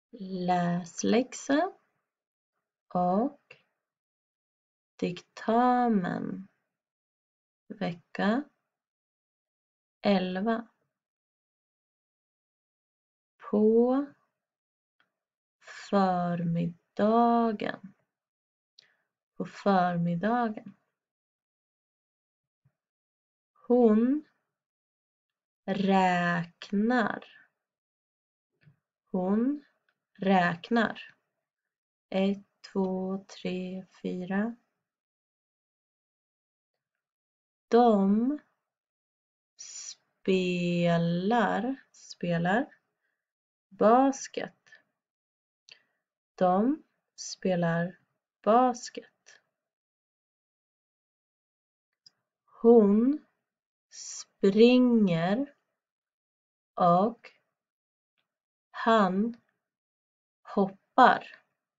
läsläxa och diktamen vecka 11 på förmiddagen. Hon räknar. 1, 2, 3, 4. De spelar basket. Hon springer och han hoppar.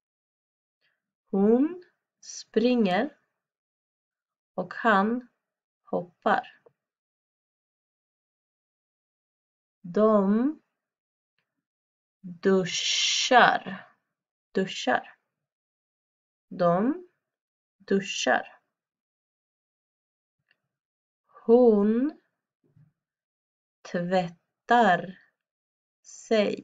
Hon springer och han hoppar. De duschar. Hon tvättar sig.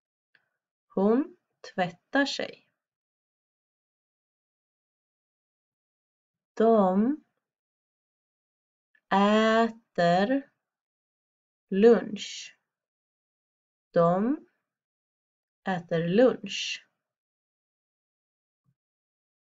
De äter lunch.